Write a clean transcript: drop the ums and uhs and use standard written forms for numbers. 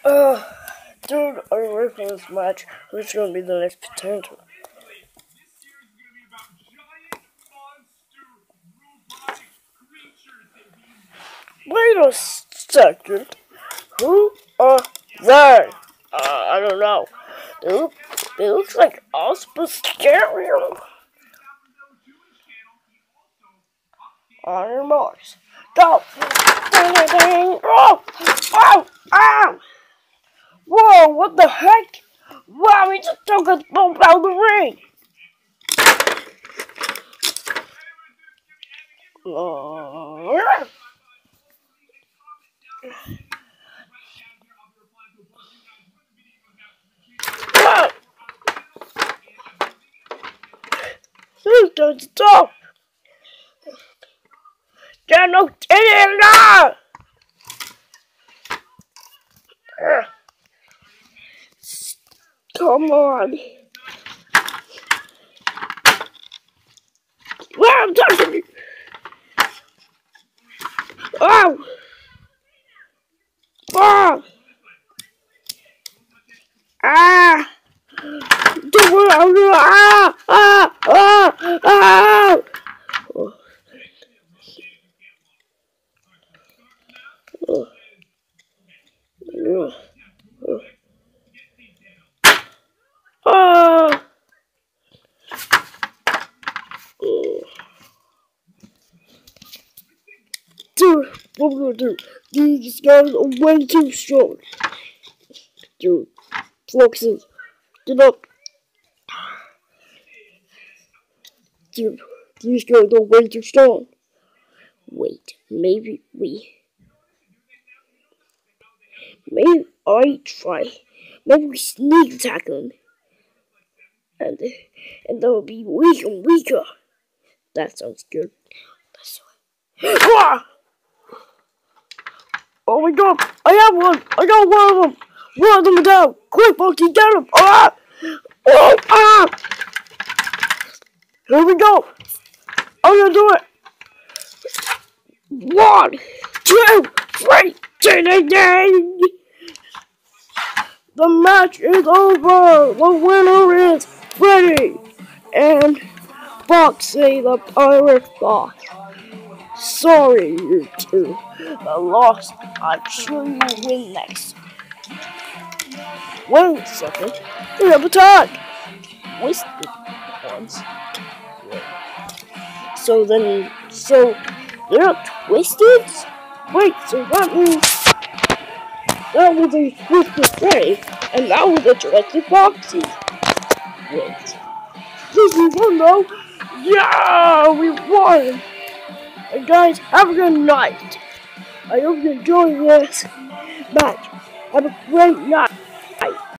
Uh, Dude, are you ready for this match? Who's gonna be the next potential? Wait a second. Who are they? I don't know. They look like us, but scarier. On your marks. Go! Ding, ding, ding. Oh! Oh! Ow! Whoa, what the heck? Wow, he just took us both out of the ring! Who's the stop? There's no in there! Come on. Wow, I'm touching you. Oh! Oh! Ah! Ah! Ah! Ah! Ah! Oh. Oh. Oh. Oh. Oh. Dude, what we're gonna do? These guys are way too strong. Dude, focus. Get up. Dude, these guys are way too strong. Wait, maybe I try. Maybe we sneak attack them. And they'll be weaker and weaker. That sounds good. Ah! Oh my god, I have one! I got one of them! One of them down! Quick, Bucky, get him! Ah! Oh! Ah! Here we go! I'm gonna do it! 1, 2, 3, ding ding ding! The match is over! The winner is Freddy! And Foxy the Pirate Fox. Sorry, you two. I lost. I'm sure you'll win next. Wait a second. We have a tag. Wasted ones. So they're twisted? Wait, so that means that was a twisted Freddy, and that was a twisted Foxy. Wait. Did we won though? Yeah, we won! And guys, have a good night. I hope you enjoy this match. Have a great night.